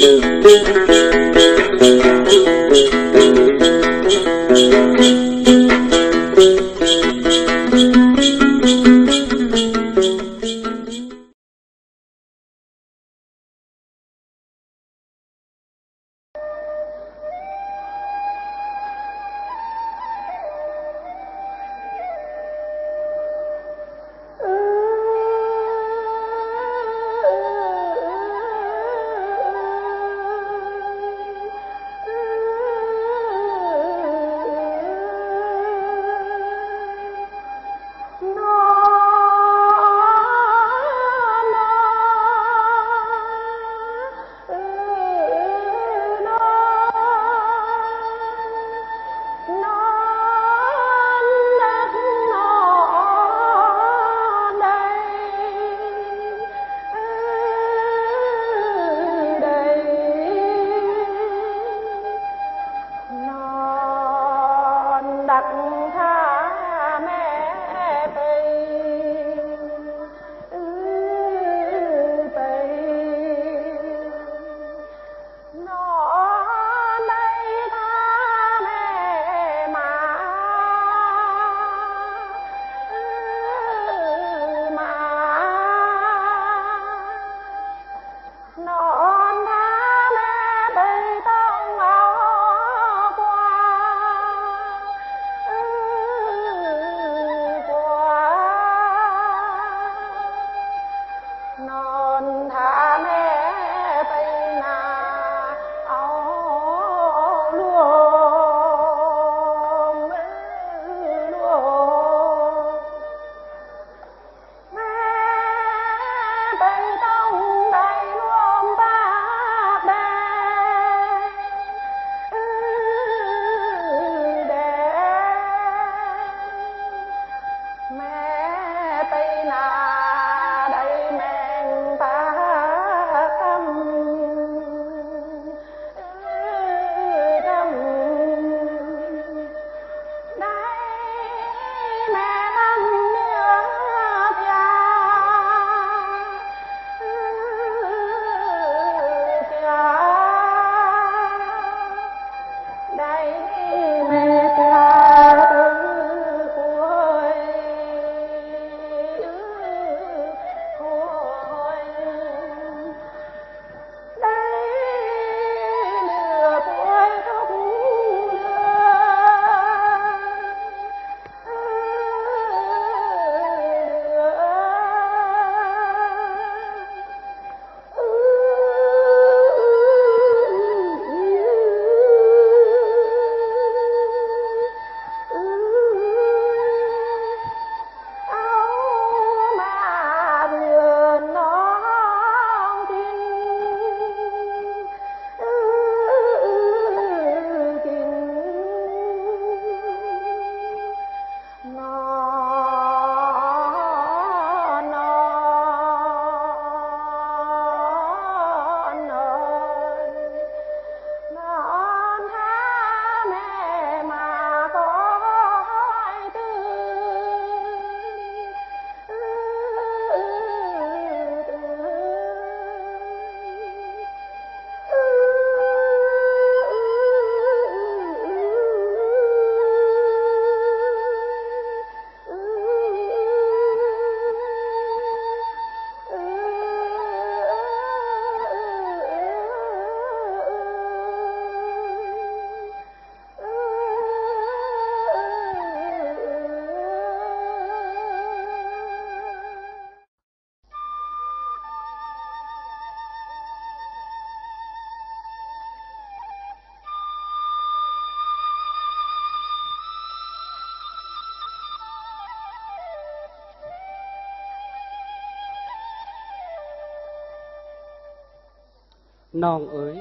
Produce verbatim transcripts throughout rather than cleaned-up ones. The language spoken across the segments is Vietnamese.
Nòng ơi,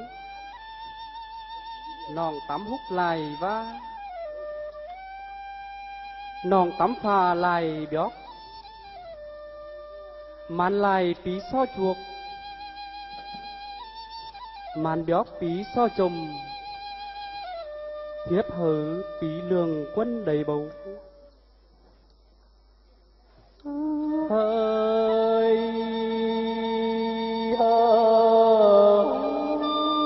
nòng tắm hút lại và nòng tắm phà lại bióc man lại tí so chuộc man bióc tí so chùm thiếp hử tí lường quân đầy bầu hơi hơi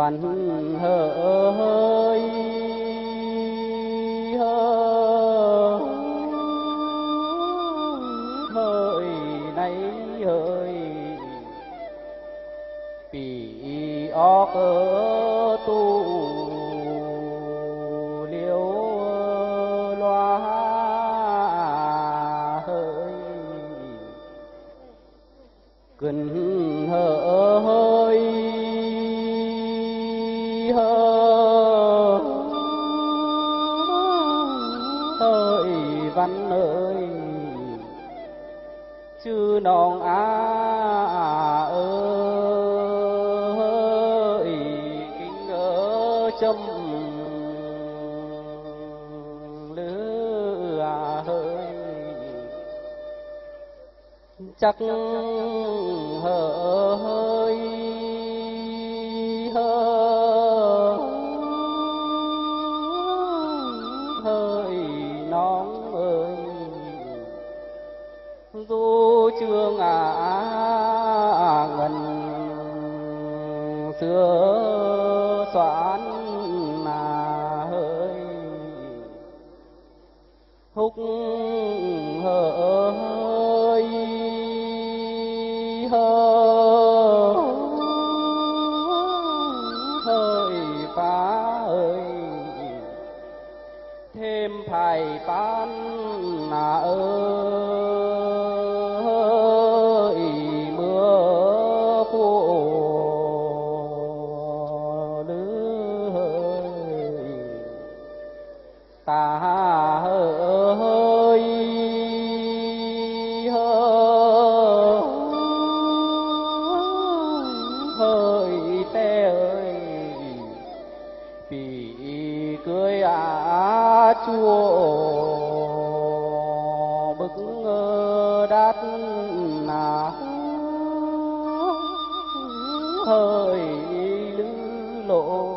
văn hỡi hỡi này hỡi bị óc tu liễu loa hỡi cần hỡi hỡi văn ơi chứ nòng á ơi kinh ở châm lứa hơi chắc hỡi hỡi nón ơi du trường à ngần xưa xoán à hỡi húc hỡi hỡi phá ơi thêm phải pan à ơi mưa phủ lứa ta ơi hỡi té ơi vì cưới á chua bức đát nào hơi lứ lộ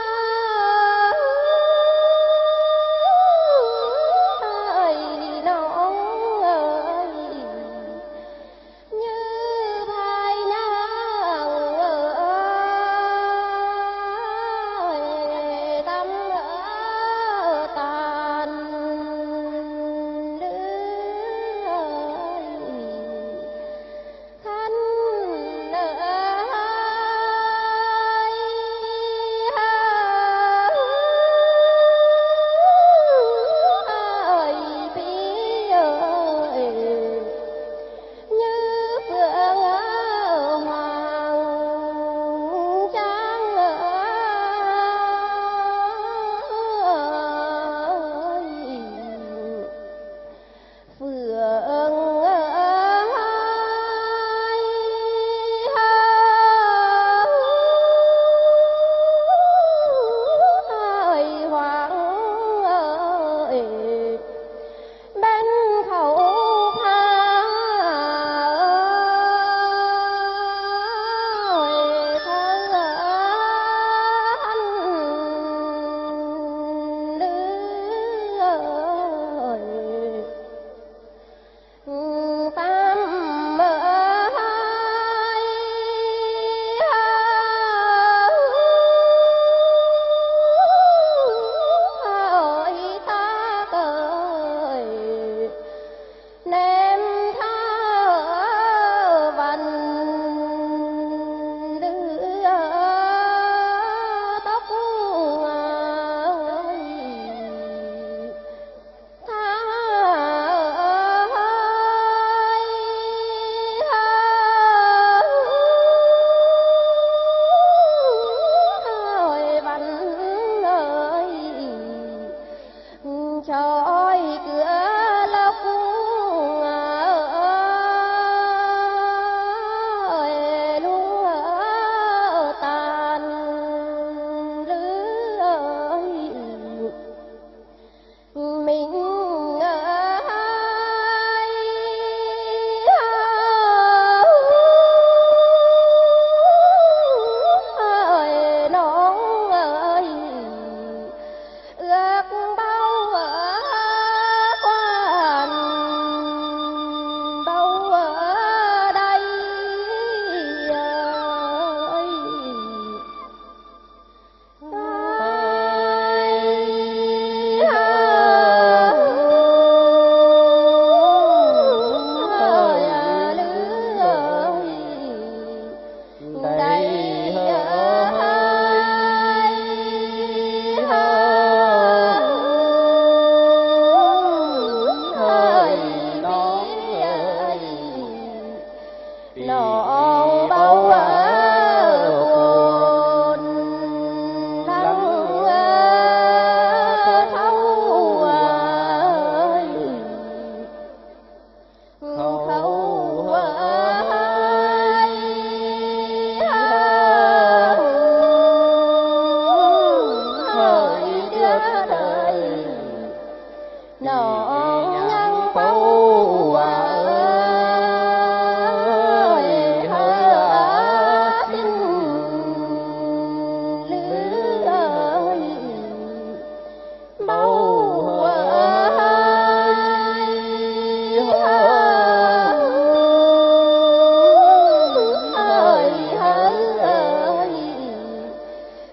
no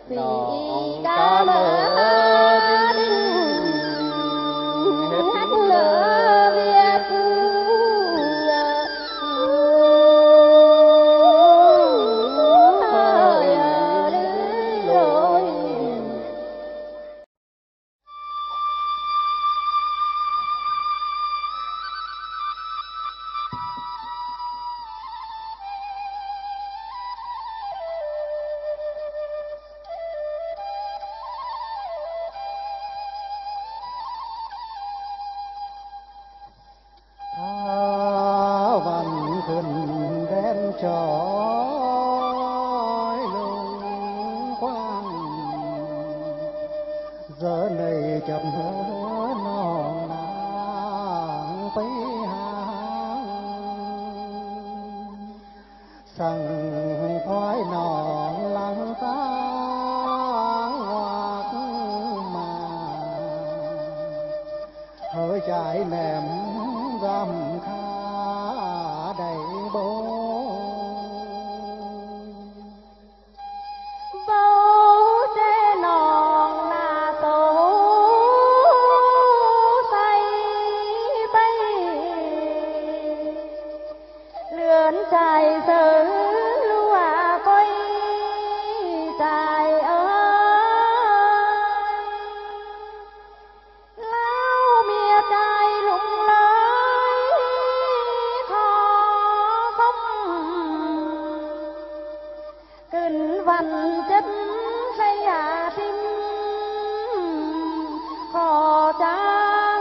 Nón ca mơ hết lỡ biết giờ này chậm hứa non nàng bay hàng sằng thoái non lăng tang hoặc mà hơi trái ném găm khá đầy bố trái sơ lúa coi trái ơi lao mía trái lung lơi khó không kinh văn chất say à tim khó trang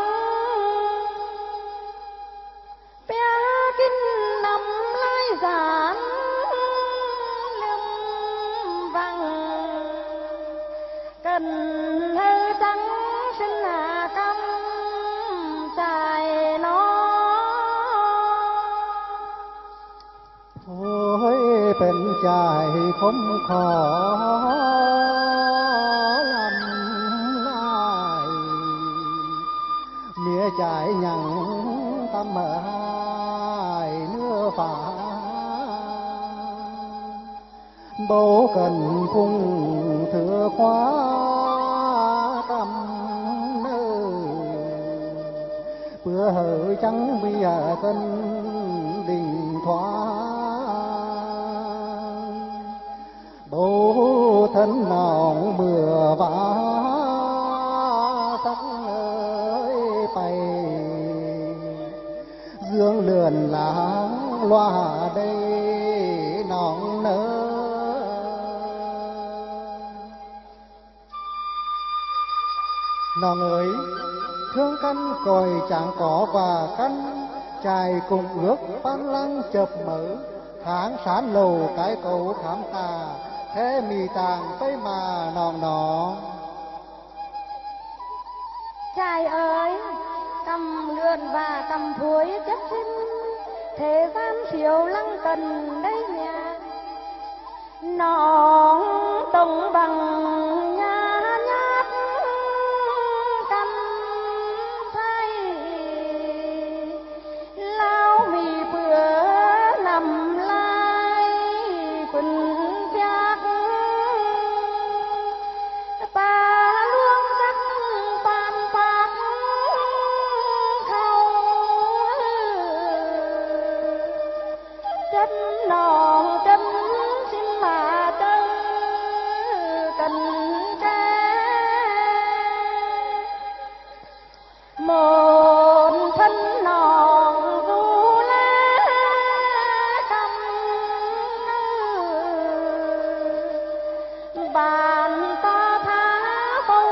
bé kinh năm gián lâm vang cần hơi trắng sinh là căm dài nó thôiเป็นใจคมขอลำลายเมียใจยังตำหายเนื้อฝาbố cần phung thừa khóa tâm nơi bữa hở trắng bia tân đình thoáng bố thân nòng bừa vã sắc ơi bay dương lượn lá loa đây nòng nơ nòng ơi thương căn còi chẳng có và căn trai cùng ước ban lăng chợp mở tháng sán lầu cái cầu khám tà thế mì tàng tới mà nòng nọ trai ơi cầm lượn và cầm thối chất xin thế gian phiếu lăng cần đây nhà nòng tông bằng nhà nhát căn thay lao mì bữa nằm lai quần giác ta luôn sắc bàn bạc khâu chất nòng chân xin mà tơ cần tre một thân nòng du lá cầm bàn ta thá bầu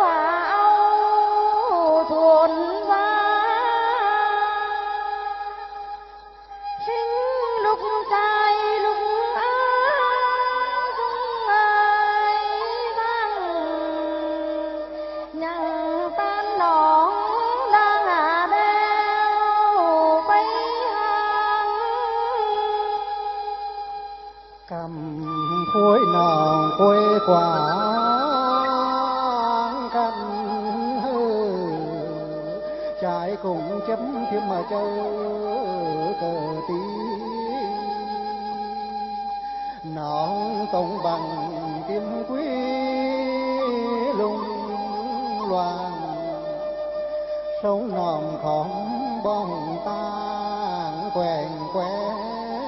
áo thuần va sinh lúc trai lúc á dung ơi vang nhằng tan nón đang à đeo bay hàng cầm phối nòng quê quả căn hư trái cùng chấm thêm mà chơi cờ tí nón tông bằng kim quý đoàn sông nòm khóm bóng tang quèn quét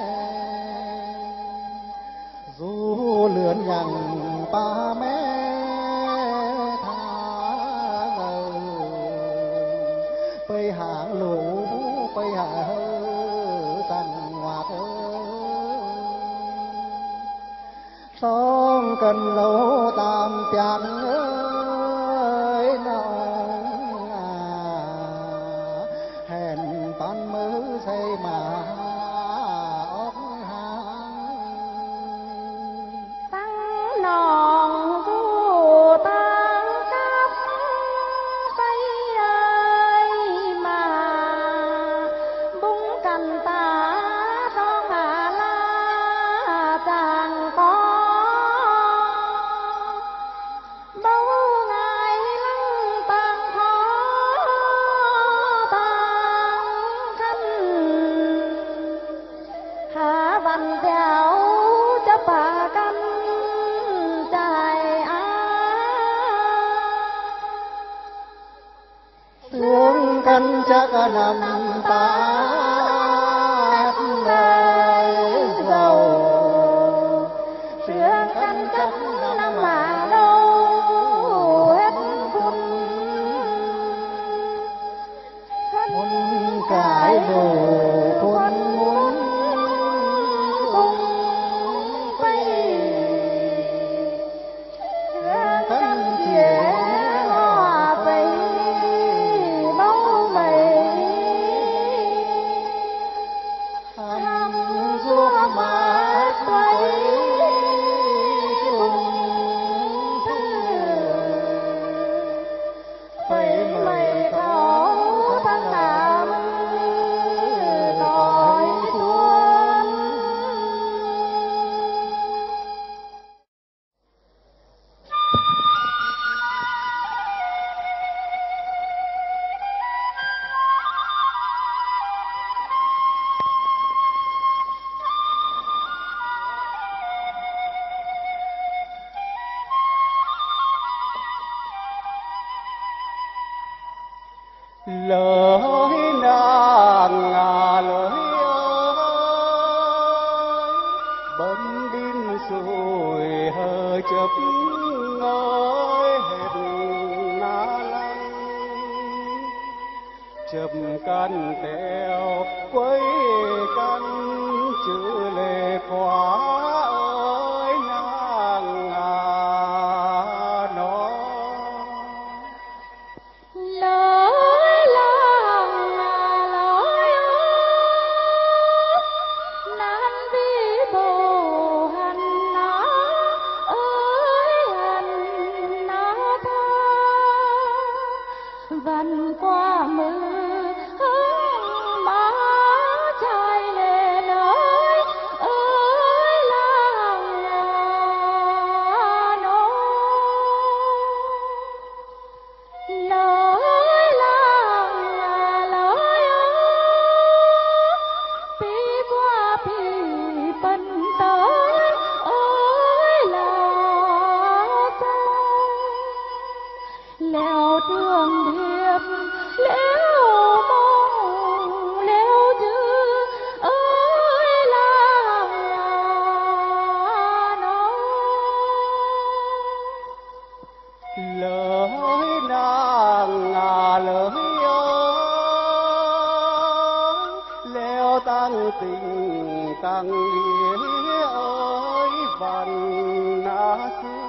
dù lượn nhằng ba mé tha ngờ bay hạng lũ bay hạ rằng ngoạc sông cần lâu tam pian ơi nông à hẹn tan mơ say mà óc hàng tăng nòng thu tăng cắp bay ơi mà bung cành ta con hà la chàng có bao ngày lăng tàn khó tàn khanh hạ văn theo chấp bà canh trai á xuống canh chắc nằm tát nơi dầu sương canh chắc năm mà đâu hết phun muốn cái đồ quân muốn cùng bay sương canh chia hoa bay bóng mây hàm ruộng mát quay chung bay mây thấu tháng năm cõi tuôn lời nàng à lời ơi bấn đinh rồi hờ chớp ngói hết na lăng chớp căn teo quấy căn chữ lệ khóa ơi nàng à nó lối lòng là lối nan vi bồ hành nó ơi hành nó tha vần qua mưa hương má trai lên ơi ơi làng nó lối làng là lối pi qua pi bần tới ơi là leo đường thiệp leo mong leo chữ ơi làng nó lời nàng à lời ơi leo tăng tình tăng nghĩa ơi vần na xứ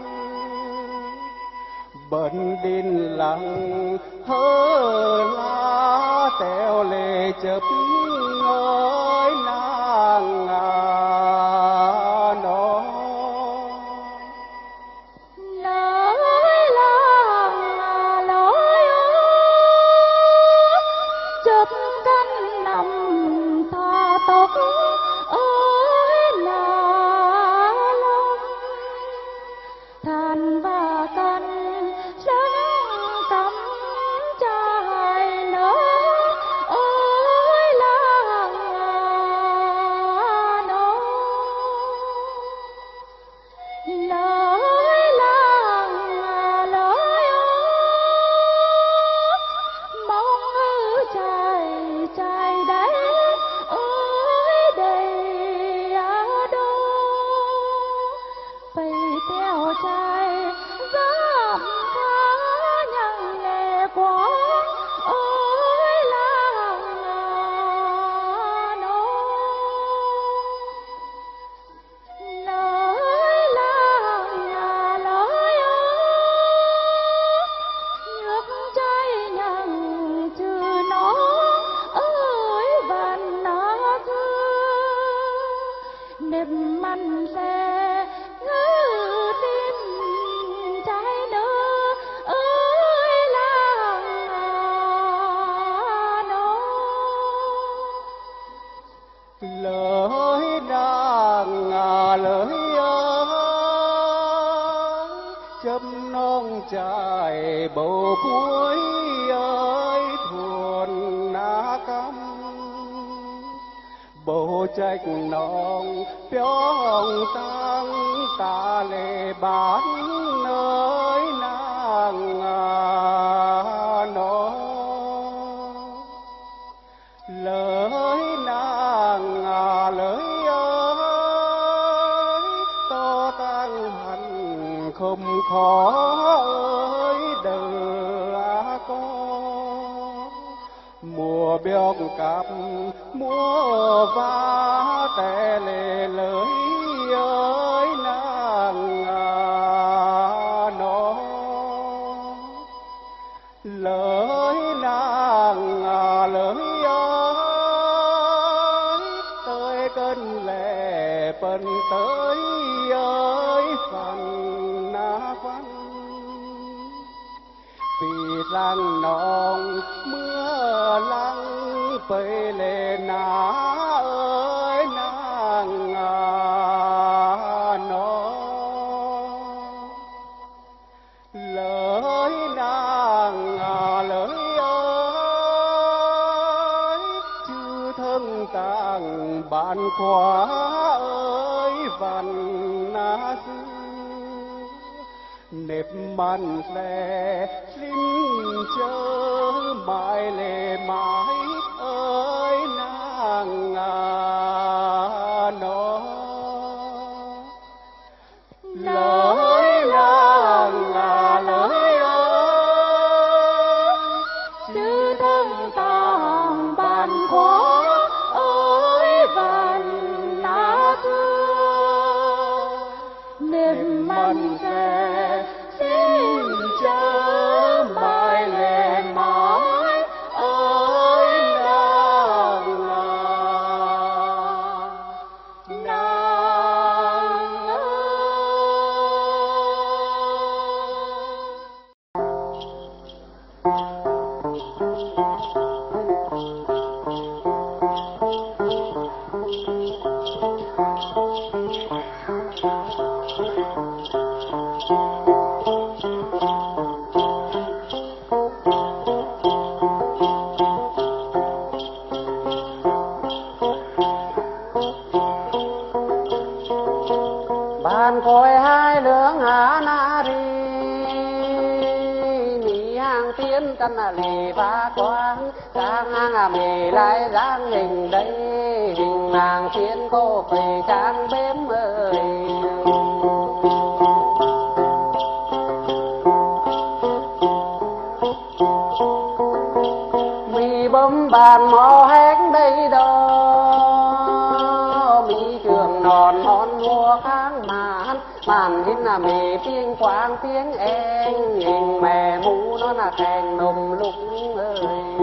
bần đinh lặng hơ lá teo lệ chớp ơi nàng à nó lối làng là lối chớp cánh nằm tha tóc ơi là lòng than và canh sáng cắm trai nở ơi làng nó lối làng là lối non trải bầu cuối ơi thuần na căm bầu trách non piong tăng ta lệ bán nơi nàng nó lời nàng lời ơi to tăng hành không khó ơi đời có mùa béo cặp mùa va tè lệ lời ơi nàng nó lời nàng lời ơi tới cơn lệ phần tới ơi phần na văn vì lăng non mưa lăng phơi lệ na ơi nàng nó lời nàng lời ơi chư thân tàng bạn khóa ơi văn na xứ nếp man lệ linh chớ mãi lệ mãi ơi nàng nó lời nàng lời ơi chư thân tàng bàn khóa ơi văn na xưa nếp man lệ xin chớ mãi lệ mãi ơi nàng nàng bàn cõi hai lưỡng hà na ri mì hàng tiên căn là lì ba quang sang hàng à mì lại giang hình đây hình nàng tiên cô phải trang bếm ơi mì bấm bàn mò hén đây đó mì trường nòn món mua kháng màn màn hình là mì tiếng quang tiếng em nhìn mẹ mũ nó là kèn nồng lúc ơi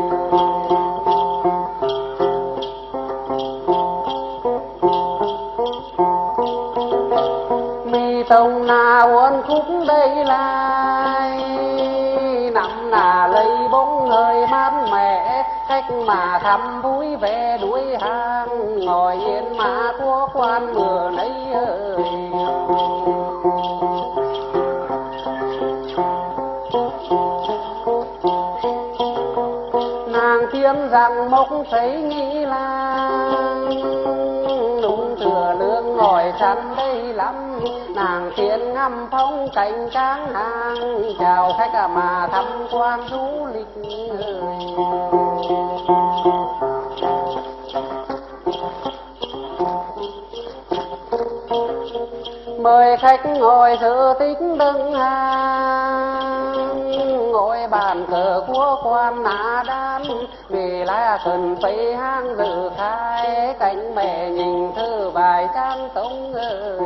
mì tông na uốn khúc đây lại nằm nà lấy bóng hơi mát mẻ cách mà thăm vui vẻ đuổi hàng ngồi yên mà của quan mưa nấy ơi nàng kiếm rằng mốc thấy nghĩ lang đúng thừa lương ngồi sẵn đây lắm nàng tiên ngắm phong cảnh tráng hàng chào khách mà tham quan du lịch mời khách ngồi sự tích đừng hàng ngồi bàn cờ của quan nã đan vì là cần phải hang dự khai cảnh mẹ nhìn thư bài trang tống ơi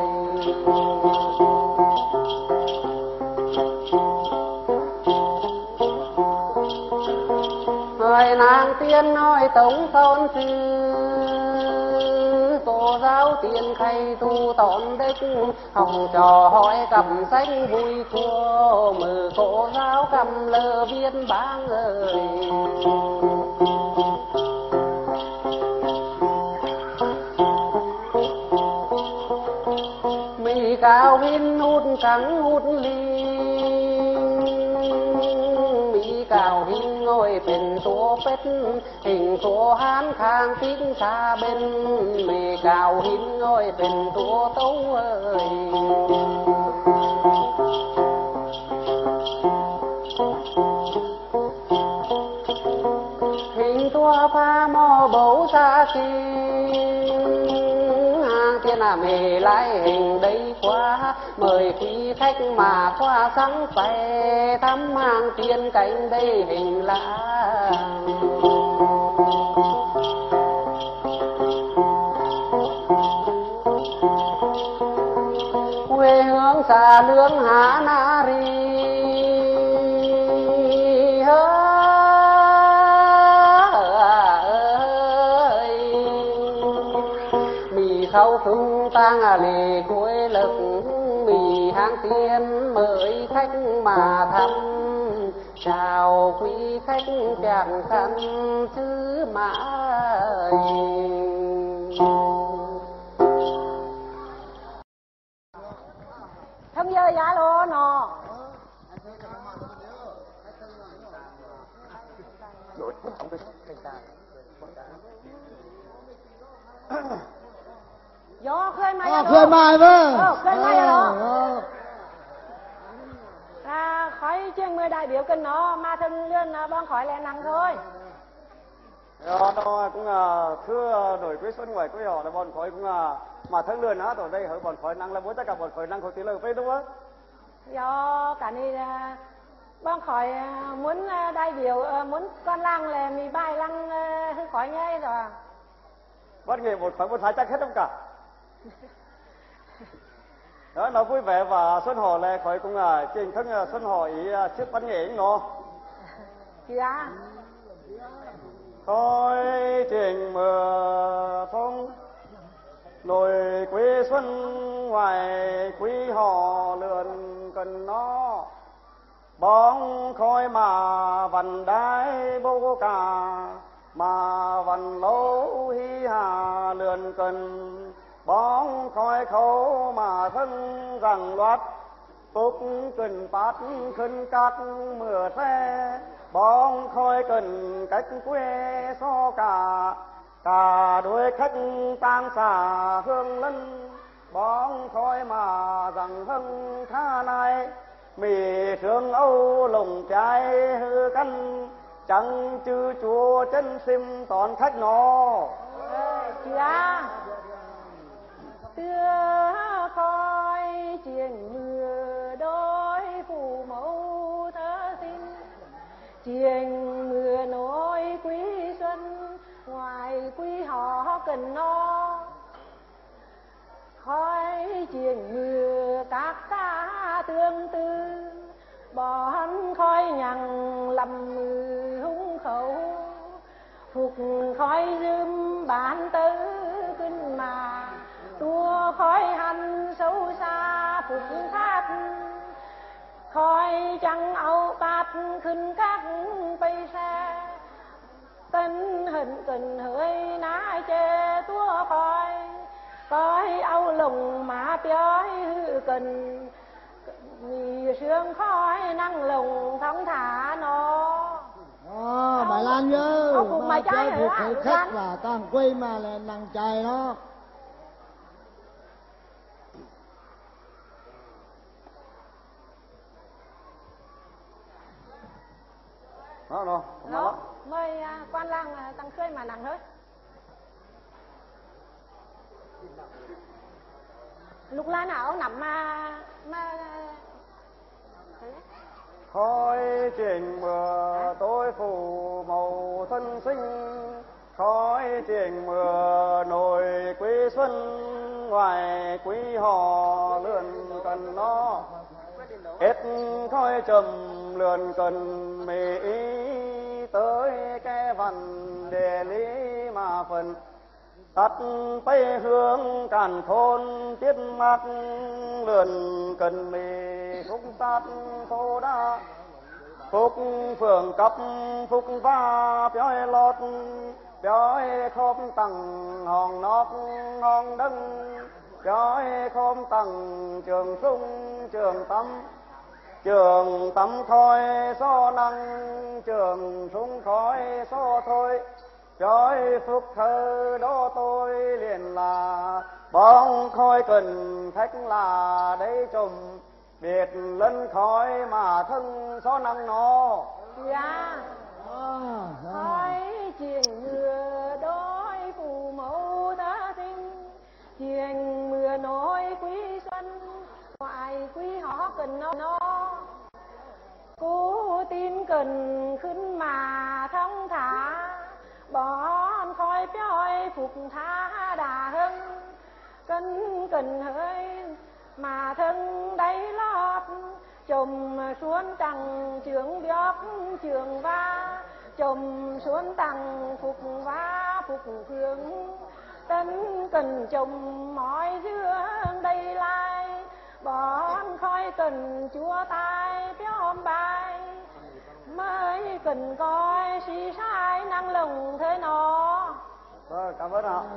người nàng tiên nói tống thôn sư cô giáo tiền khay tu tổn đích hồng trò hỏi cầm xanh vui chua mừ cô giáo cầm lơ viên báng ơi mì cao viên hút trắng hút ly กาวหินง่อยเป็นตัวเป็ดหิ่งตัวหานข้างทิ้งชาเบนมีกาวหินง่อยเป็นตัวเต้าเอ้ยหิ่งตัวพาหม้อโบซาคีthiên là mề lái hình đây quá mời quý khách mà qua sáng phè thăm hàng tiên cảnh đây hình lá quê hương xa lương Hà Na Ri khâu phương tang à lì cuối lực mì hang tiên mời khách mà thăm chào quý khách chàng khăn chứ mã không dơ dạ lô nò gió khơi mai à, khơi mai với ờ, khơi mai đó à, khỏi chuyên mười đại biểu kinh nó mà thân lươn bon khỏi lẹ nặng thôi đó nó cũng là thưa đổi quý xuân ngoài quý họ là bọn khỏi cũng là mà thân lươn á ở đây ở bọn khỏi năng là muốn tất cả bọn khỏi năng không tí lời phê đúng không do cả này bon khỏi muốn đại biểu muốn con lăng là mì bài lăng khỏi ngay rồi bắt nghề một khỏi một thái chắc hết không cả đó nó vui vẻ và xuân họ là khỏi cũng là trình thức xuân họ ý trước văn nghệ nó dạ thôi trình mưa phong lồi quê xuân ngoài quý họ lượn cần nó bóng khói mà vần đái bố cả mà vần lấu hi hà lượn cần bóng khói khấu mà thân rằng loạt phúc cần phát khân cát mưa xe bóng khói cần cách quê so cả cả đôi khách tan xả hương lân bóng khói mà rằng hân tha này mì sương âu lồng trái hư căn chẳng chư chùa chân sim toàn khách nó dạ tưa khói chiền mưa đôi phù mẫu thơ xin chiền mưa nối quý xuân ngoài quý họ cần no khói chiền mưa các ca tương tư bọn khói nhằng lầm mưa hung khẩu phục khói dưng bản tứ kinh mà tua khói hành sâu xa phục thác khói trăng âu bát khinh các bay xe tình hình tình hơi ná chê tua khói khói âu lùng mà piói hư cần mì sương khói năng lùng thong thả nó à, bài lan nhớ ông cùng bài trái phục khởi khách là tăng quay mà là năng chạy nó đó nó nó mời quan lang tăng khơi mà nặng thôi lúc lá nào nằm mà mà khói trình mưa tối phủ màu thân sinh khói trình mưa nồi quý xuân ngoài quý họ lượn cần nó hết khói trầm lượn cần mỹ tới cái văn đề lý mà phần tắt tây hướng càn thôn tiết mắt lượn cần mì phúc sát phố đa phúc phường cấp phúc va piói lót piói khóm tầng hòn nót ngon đấng piói khóm tầng trường sung trường tâm trường tắm khói so năng trường súng khói so thôi chói phúc thơ đó tôi liền là bóng khói cần khách là đấy chùm biệt lân khói mà thân so năng nó. Dạ khói chuyện mưa đói phù mẫu đã sinh chuyện mưa nổi quý xuân ngoại quý họ cần nó nó cố tin cần khấn mà thông thả bọn khói péoi phục tha đà hưng cân cần hơi mà thân đáy lót chùm xuống tầng trường bióc trường va chùm xuống tầng phục va phục phương tân cần chùm mọi dương đây lai bọn khói cần chúa tai péom bài mới cần coi suy sai năng lùng thế nó. Rồi cảm ơn ạ.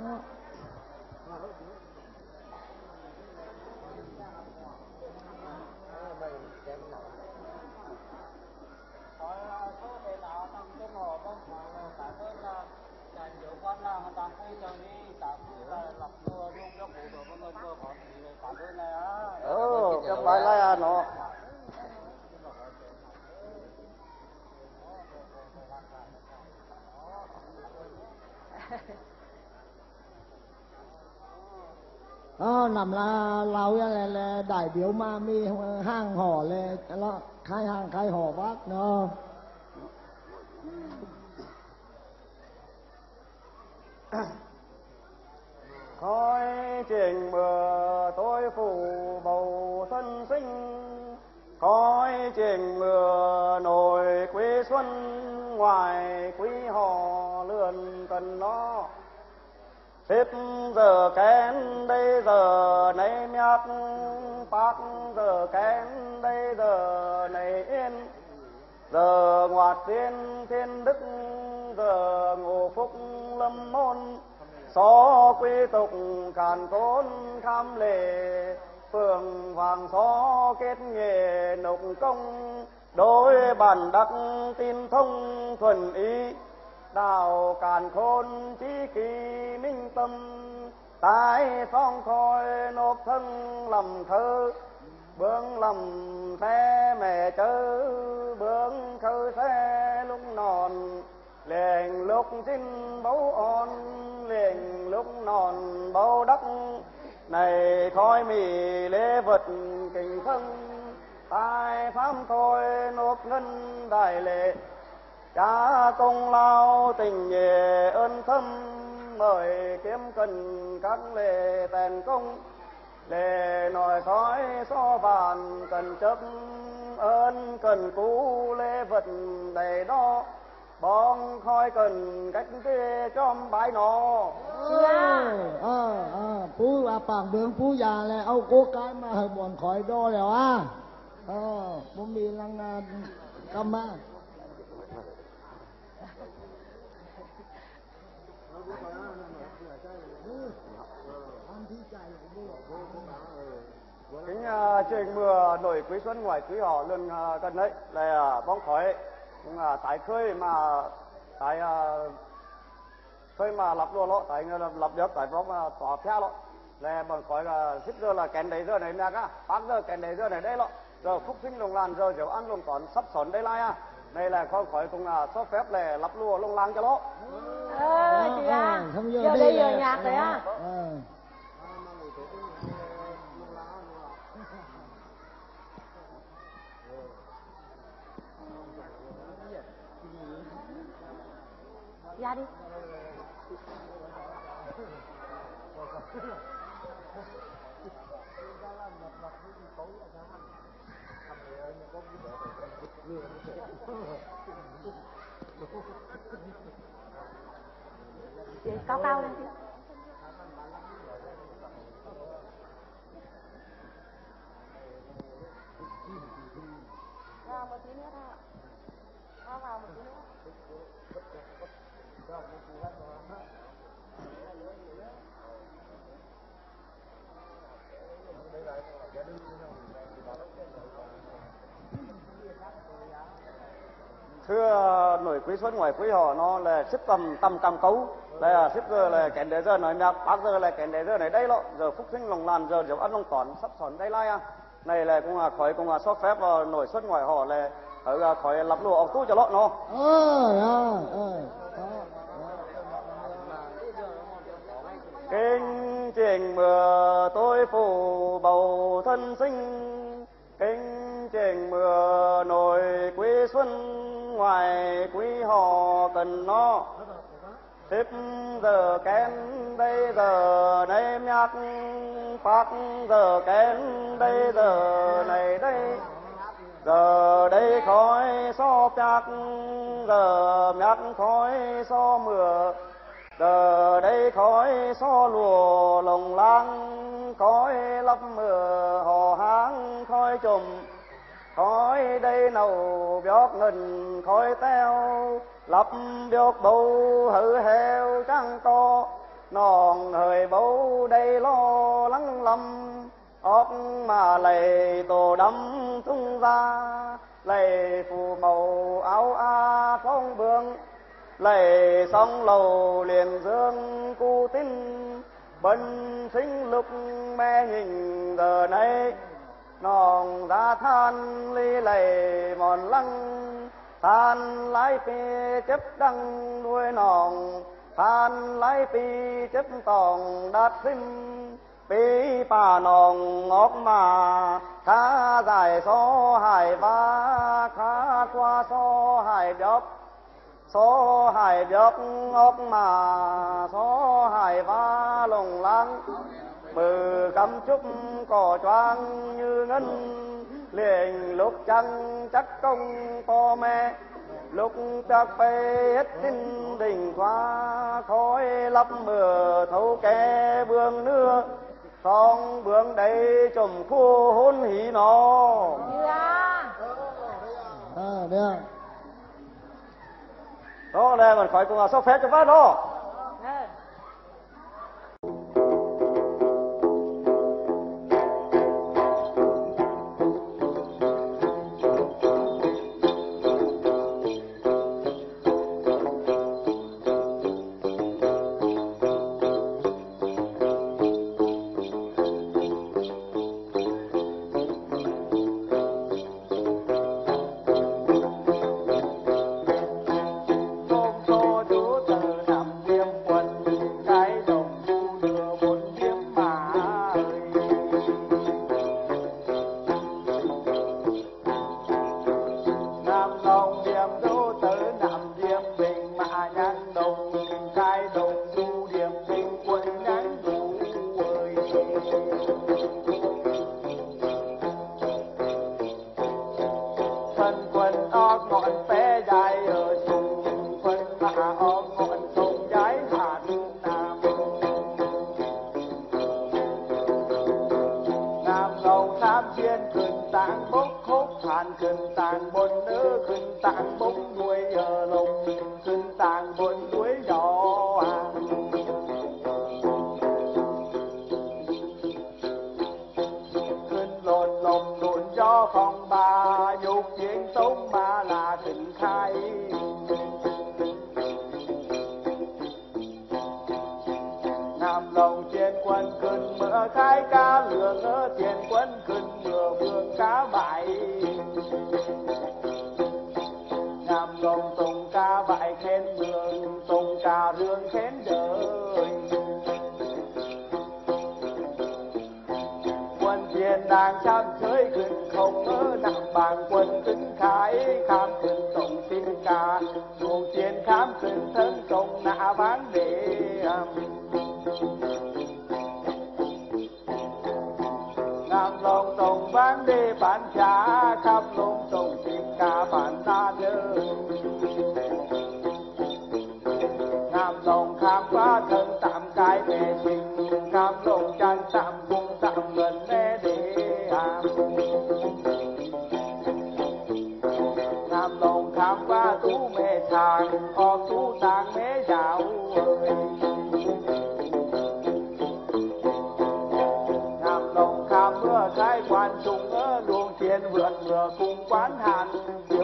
Ừ, cái bài này à nó. Ờ, nằm là lao là, là đại biểu mà mi hàng hò là nó khai hàng khai hò bác nó. Khói trình mưa tôi phủ bầu xuân sinh khói trình mưa nổi quê xuân ngoài quý họ lượn cần nó xếp giờ kén đây giờ này miác bác giờ kén đây giờ này yên giờ ngoạt tiên thiên đức giờ ngộ phúc lâm môn xó quy tục càn cốn tham lệ phường hoàng xó kết nghề nộp công đối bản đắc tin thông thuần ý đào càn khôn trí kỳ minh tâm tái phong khôi nộp thân lầm thơ bướng lầm xe mẹ chớ bướng khơi xe lúc nòn liền lúc xin bấu on liền lúc nòn bấu đắc này khói mì lễ vật kinh thân tai pháp thôi nộp ngân đại lệ cha công lao tình nhẹ ơn thâm mời kiếm cần các lệ tèn công lệ nòi khói so bàn cần chấp ơn cần cú lễ vật đầy đó bóng khói cần cách tê trong bãi nó. Ờ ờ ờ phú à bảng đường phú già là âu cố cái mà hơi buồn khỏi đo rồi à. Ờ bố mì lăng cam mà. Kính uh, trình mưa nổi quý xuân ngoài quý họ luôn uh, gần đấy là uh, bóng khói cũng là uh, tại khơi mà tại uh, khơi mà lập luôn đó tại lập được tại bóng uh, tỏa phá đó là bọn khói là xích giờ là kèn đấy giờ này nè á bác giờ kèn đấy giờ này đây đó giờ phúc sinh lồng làn giờ giờ ăn lồng còn sắp sòn đây lai à này là con khói cũng là uh, số phép là lập lùa lồng làng cho nó. Ờ chị à giờ đây giờ nhạc đấy à. Ra đi. Cao cao lên chị. Ra một tí nữa thôi. Ra vào một tí nữa. thưa nổi quý xuân ngoài quý họ nó là xếp tầm tầm cầm cấu là xếp giờ là kẻ để giờ nói nhạc bác giờ là kẻ để giờ này đây lộ giờ phúc sinh lòng làn giờ giờ ăn lòng tòn sắp sòn đây lai à này là cũng là khỏi cũng là xót phép vào nổi xuân ngoài họ là ở khỏi lập lụa ọc tú cho lọ nó ơi ơi kinh trình mưa tôi phủ bầu thân sinh kinh trình mưa nổi quý xuân ngoài quý họ cần nó tiếp giờ kén đây giờ này nhắc phát giờ kén đây giờ này đây giờ đây khói so chắc giờ nhắc khói so mưa giờ đây khói so lùa lồng lang khói lấp mưa hò háng khói chùm khói đây nầu bióc ngân khói teo lấp bióc bầu hử heo trắng to nòn hời bầu đây lo lắng lâm óc mà lầy tổ đâm tung ra lầy phù màu áo a phong bương lầy sông lầu liền dương cu tinh bân sinh lúc mẹ nhìn giờ này nòng ra than ly lầy mòn lăng than lái phi chấp đăng nuôi nòng than lái phi chấp tòng đạt sinh pi pa nòng ngóc mà khá dài so hải ba khá qua so hải đốc so hải đốc ngóc mà so hải ba lồng lăng mừ cắm trúc cỏ choang như ngân liền lúc trăng chắc công to me lúc chắc phê hết tin đình khoa khói lấp mưa thấu ke bương nưa xong bướng đây chùm khu hôn hí nó à được đó là mình phải cùng là sao phép cho phát đó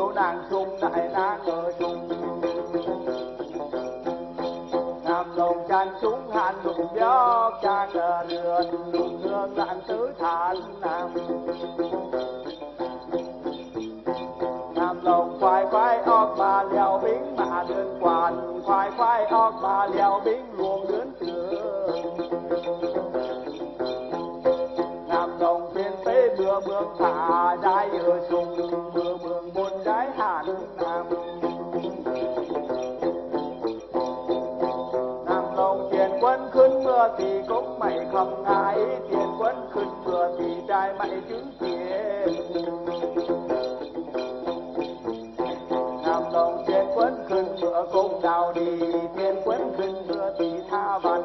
yêu nàng sung đại nàng ở sung nam lòng chan chúng hàn lục gió chan ở đường lục hương lạng tứ thản nam nam lòng khoai khoai óc bà liều bính mà đơn quản khoai khoai óc bà liều bính luồng lớn tường nam lòng thiên tế mưa mương thả trái ở sung mưa mương buồn trái hàn nam nam lòng tiền quân khuyên mưa thì cũng mày không ngại tiền quân khuyên mưa thì trai mày chứng tiền nam lòng tiền quân khuyên mưa cũng đào đi tiền quân khuyên mưa thì tha văn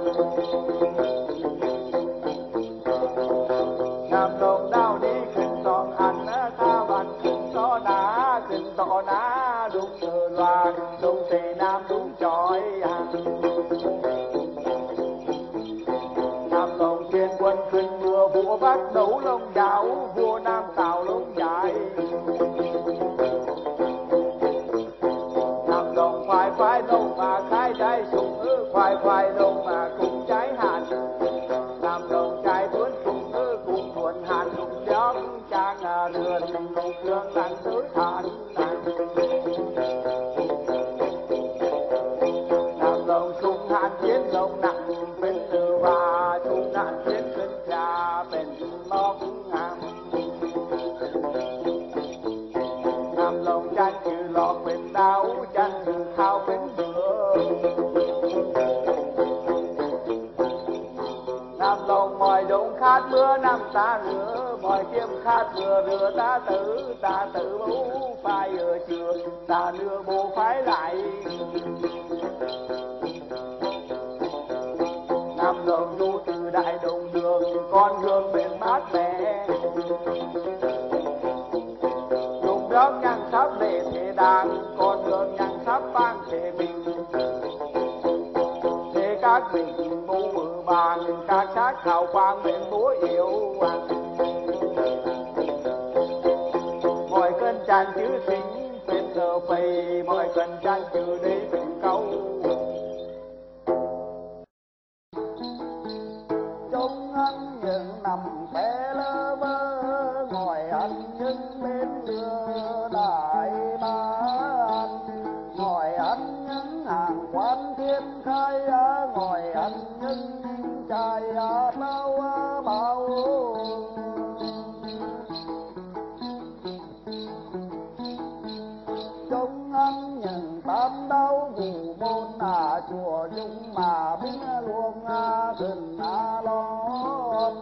nam lòng đào đi khuyên tòng ăn tha văn khuyên to ná khuyên to ná đúng từ loạn đúng tề nam đúng chói nam lòng tiền quân khuyên mưa vua bắt đấu lông giáo vua nam tào lông dài nam lòng khoai khoai lông mà khai trái sung ư khoai khoai lông mà cùng trái hạt nam lòng trái tuấn cùng ư cùng thuần hạt cùng gió trang à đường lục hương lạng tứ thản nam lòng sung hạt chiến lông nặng bên từ và sung hạt chiếnขึ้นชาเป็นล็อกงามนำลงจันทร์คือหลอกเป็นดาวจันทร์คือข้าวเป็นเบือนำลงมอยดงคาดเมื่อน้ำตาเหลือมอยเทียมคาดเมื่อเรือตาtửตาtử bố phai ở trường tà đưa bố phái lại nam lòng du từ đại đồng đường con hương bên mát mẻ dùng đó nhang sắp để thế đàng con hương nhang sắp ban thể bình thế các bình bố mở bàn các sát hào quang bên bố yêu mọi cơn tràn chữ sinh bên giờ phầy mọi cơn tràn chữ đây bên câu trong ăn những nằm bé lơ vơ ngồi ăn những bên lửa đại ban ngồi ăn những hàng quán thiên khai ngồi ăn những trai bao bao trong ăn những tam đau vụ môn à chùa chúng mà biết luôn à gần à lon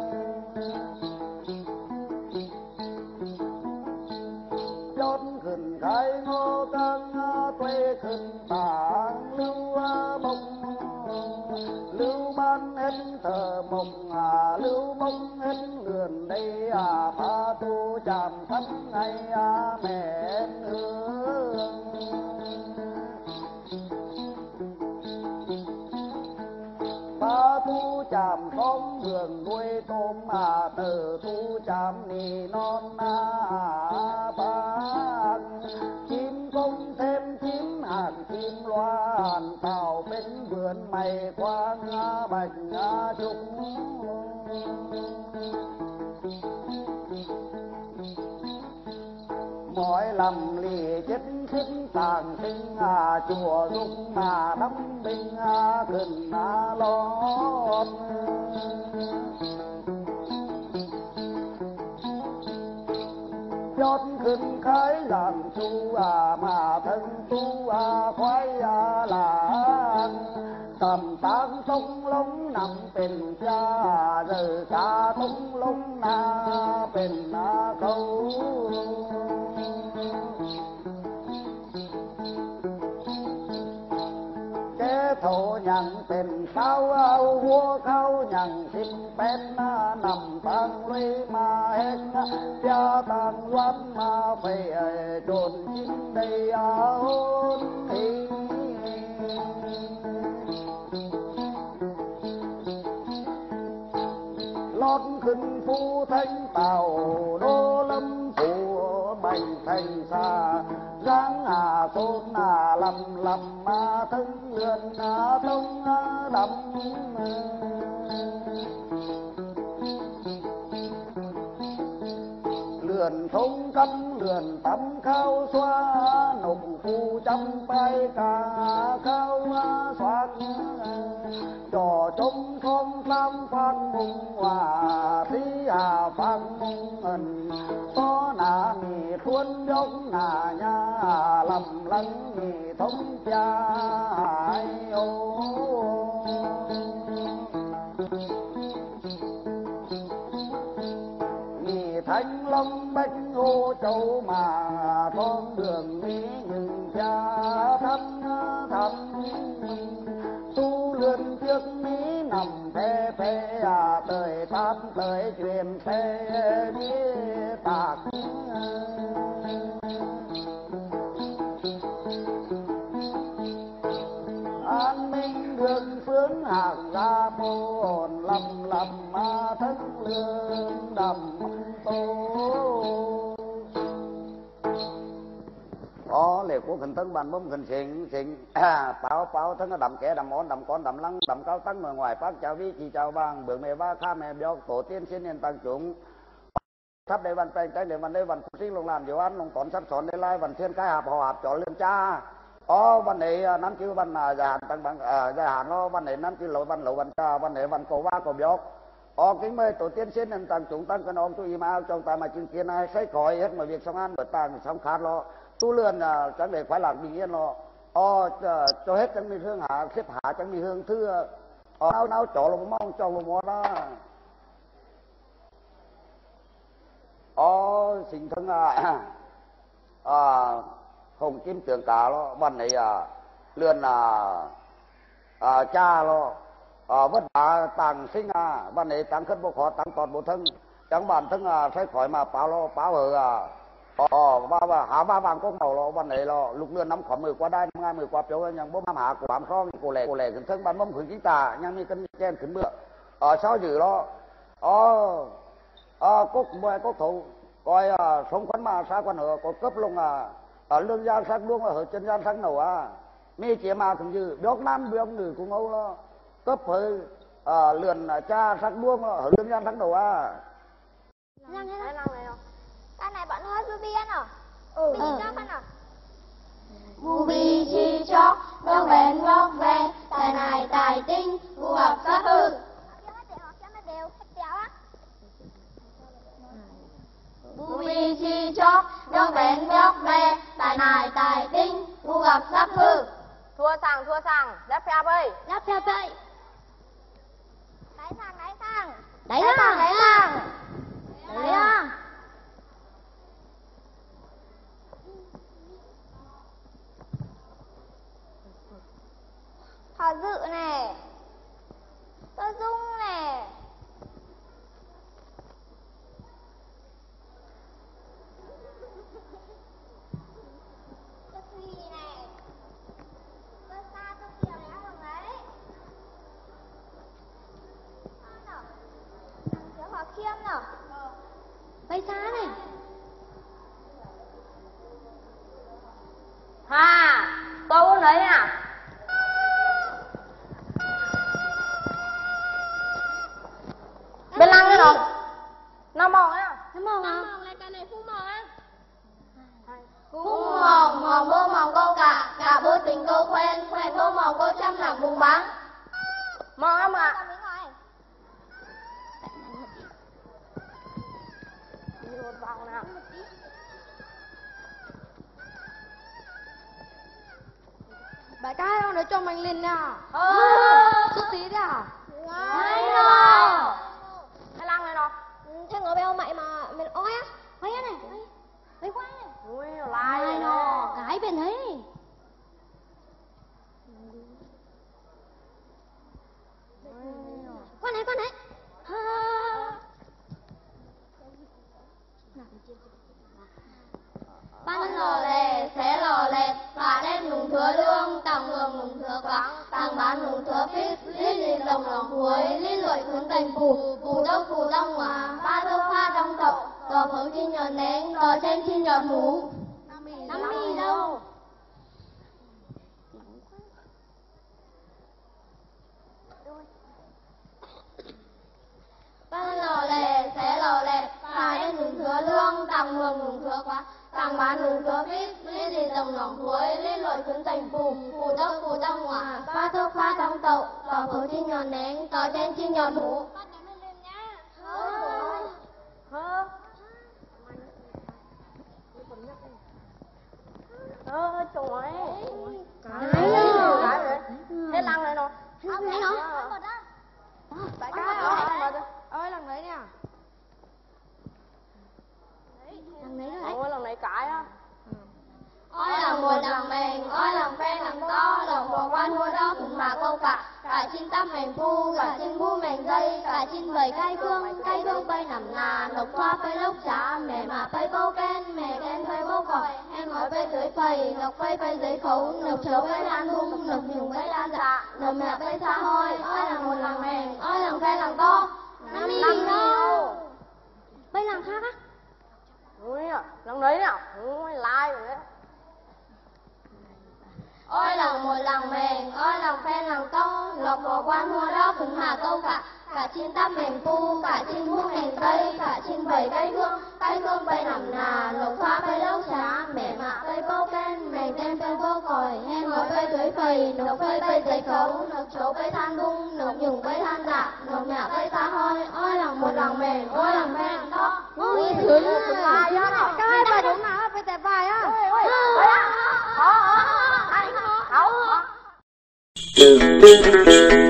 chót gần khai ngô tân tuê gần tàng lưu bông lưu ban hết thờ mộng à lưu bông hết lườn đây à pha tu chạm thân ngày à mẹ hương ba tu chạm con vườn nuôi tôm mà từ tu chạm nì non à bác chim công thêm chim hạt chim loan tàu bên vườn mày quang bạch chúng mọi lầm lì chết sinh tàng sinh à chùa dung mà đắm binh à gần à lon chótขึ้นkhái làm chu à mà thân tu à khoái à làng tầm tang tông lông nằmเป็นcha rồi cả tông lông naเป็นna câuโทยังเป็นเท้าเอาหัวเขายังสินเป็นนำตังเลยมาเห็นยาตังวันมาเฟยจนจินได้เอาทีลดขึ้นผู้ทั้งเต่าโดลำผัวใบ thành xa giang à tôn à lầm lầm mà thân lượn à tông à đầm lượn thông căm lượn tắm khao xoa nục phu trăm tay cả khao xoát trò trống phong tam phát mùng hòa tí hà phát mùng ẩn có nà mì khuôn dốc nà nha lầm lăng mì thống cha ô thanh long bách ô châu mà con đường mỹ những cha thăm thăm tu lượn trước mỹ nằm phê phê à tới tát tới truyền phê đi tạc an ninh đường phương hàng ra phố hồn lầm lầm mà thân lương đầm có lệ của khẩn thân bàn bấm khẩn xịn xịn báo báo thân đầm kẻ đầm món đầm con đầm lăng đầm cao tăng người ngoài phát chào vi chỉ chào vàng bữa mẹ ba kha mẹ béo tổ tiên xin nên tăng chúng thắp để văn tay trái để văn đây văn sinh lồng làm điều ăn lồng tón sắp sòn để lai văn thiên cái hạp họ hạp chọn liên cha ó văn này nắm chữ văn là dài hạn tăng bằng dài hạn nó văn này nắm chữ lỗi văn lẩu văn cha văn này văn cổ ba cổ béo ó kính mời tổ tiên xin nên tăng chúng tăng cân ông tu im ao trong tài mà chứng kiến ai xây khỏi hết mọi việc xong ăn bởi tàng xong khát lo tu lượn chẳng để khoái lạc bình yên lo ó cho hết chẳng bị hương hạ xếp hạ chẳng bị hương thứ ó náo chỗ lồng mong cho lồng mò đó ó sinh thân à à hồng kim tượng cả loวันnày à lượn à à cha lo à vất vả tàng sinh àวันnày tàng khất bộ khó tàng tọt bộ thân chẳng bản thân à xây khỏi mà báo lo báo ở à ờ ba ba hạ ba vàng có màu loวันnày lo lục lượn nắm khỏi mười qua đai ngay mười qua phiếu nhang bố hạ của bám son cổ lẻ cổ lẻ khẩn thân ban bấm khẩn chính tà nhang mi cân chen khẩn bựa ở sao dữ lo ờ ờ cốc mười cốc thủ coi à sống quán mà xa quan ở có cấp luôn à ở lương gian sắc luôn ở chân gian sắc nầu à mi chỉ mà cũng như béo nam béo nữ cũng âu lo cấp hơi à, lượn cha sắc luôn ở lương gian sắc nầu à Răng hay răng này không? Cái này bọn hơi ruby ăn à? Ừ. Mình cho ăn à? Ruby chi cho đông bền ngọc về tài này tài tinh phù hợp sát hư. Ruby chi cho đông bền ngọc về tài này tài tinh phù hợp sát hư. Thua sang thua sang đáp phép ơi. Đáp phép ơi. Đáy sang đáy sang. Đáy sang đáy sang. Đấy à. Thọ Dự này, Tô Dung này, Tô Thùy này, Tô Sa, Tô Kiều này ăn bằng đấy. Nào, thằng Thiếu Hòa Khiêm nào. Bay xa này. Ha, tôi uống đấy à? Bên lăng đấy rồi. Nó mòn á. Nó mòn à? Nó mòn lại cái này phun mòn á. Phun mòn, mòn bố mòn câu cả, cả bố tình câu quen, quen bố mòn câu trăm nặng vùng bắn. Mòn lắm ạ. Đi một vòng nào. Bài ca đâu để cho mình lên nào. Ờ. Chút tí đấy à? Ngay rồi. Cái lăng này nó. Thế ngồi beo mày mà mình ôi á. Ôi á này. Ôi quá này. Ui, lai Ai nó. Cái bên đấy. Con này con này. Ban lò lề, xé lò lẹt, và đem nùng thừa lương, tàng ngường nùng thừa quáng, tàng bán nùng thừa phít, lít lít lồng lòng cuối, lít lội cuốn cành phù, phù đốc phù trong hòa, ba thơ pha trong tộc, tò phóng chi nhọt nén, tò trên chi nhọt mũ. Cây gì dòng nòng cuối lên lộiขึ้นthành phù, phù tốc phù tăng hỏa, pha thuốc pha tăng tậu, tỏ khẩu chinh nhọn nén, tỏ trên chinh nhọn hũ. Ơ trời ơi. Cái rồi. Cái rồi. Hết lăng rồi nó. Ông thấy không? Tại cái ơi. Ơi lần đấy nè. Lần đấy rồi. Ôi lần này cãi á. Ôi lòng một lòng mềm, ôi lòng phe lòng to, lòng bò quan hua đó cũng mà câu cả. Cả chinh tâm mềm phu, cả chinh phu mềm dây, cả chinh vầy cây phương, cây phương bay nằm nà, lộc hoa bay lốc xá, mẹ mà bay bâu ken, mẹ ken bay bâu còi, em hỏi bay dưới phầy, lộc bay bay dưới khấu, lộc chấu bay lan thung, lộc nhung bay lan dạ, lộc mẹ bay xa hôi, ôi lòng một lòng mềm, ôi lòng phe lòng to. Năm đi đâu? Bay lòng khác á? Ui à, lần đấy nè. Ui lai rồi đấy. Ôi lòng một lòng mềm, ôi lòng phen lòng to, lộc bò quan hua đó cũng mà câu cả. Cả chim tăm mềm phu, cả chim phu mềm tây, cả chim vầy cây hương, cây hương bay nằm nà, lộc hoa bay lốc xá, mẹ mạ bay bâu ken, mẹ ken bay bâu còi, em hỏi bay dưới phầy, lộc bay bay dưới khấu, lộc chấu bay than bung, lộc nhung bay than dạ, lộc mẹ bay xa hôi, ôi lòng một lòng mềm, ôi lòng phen lòng to. Ôi sướng Lai á nó. cái bài đúng nào phải tẹp bài á. Ôi ôi. Ôi á. Ờ ờ. Anh. Hảo.